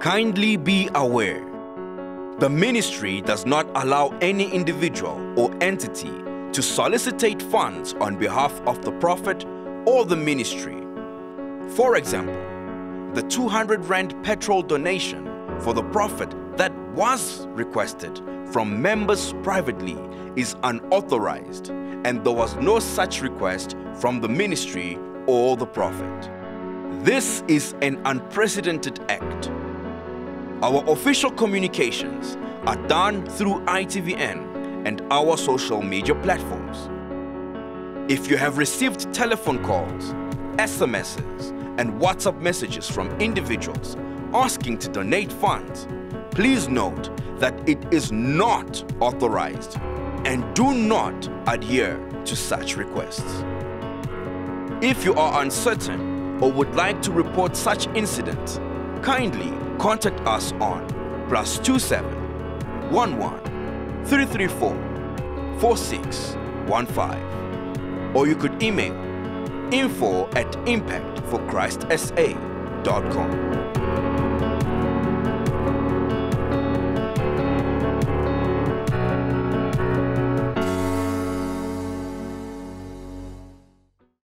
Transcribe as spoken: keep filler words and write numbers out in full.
Kindly be aware, the ministry does not allow any individual or entity to solicitate funds on behalf of the prophet or the ministry. For example, the two hundred rand petrol donation for the prophet that was requested from members privately is unauthorized, and there was no such request from the ministry or the prophet. This is an unprecedented act. Our official communications are done through I T V N and our social media platforms. If you have received telephone calls, S M Ses, and WhatsApp messages from individuals asking to donate funds, please note that it is not authorized and do not adhere to such requests. If you are uncertain or would like to report such incidents, kindly contact us on plus two seven one one three three four four six one five, or you could email info at impact for christ s a dot com.